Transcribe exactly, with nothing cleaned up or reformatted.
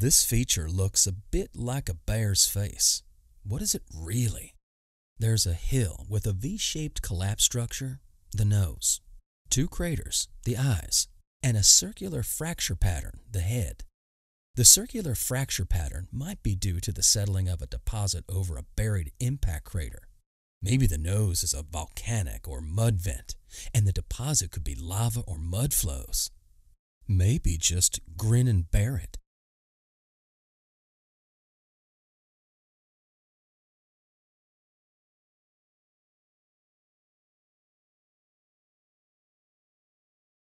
This feature looks a bit like a bear's face. What is it really? There's a hill with a V-shaped collapse structure, the nose, two craters, the eyes, and a circular fracture pattern, the head. The circular fracture pattern might be due to the settling of a deposit over a buried impact crater. Maybe the nose is a volcanic or mud vent, and the deposit could be lava or mud flows. Maybe just grin and bear it.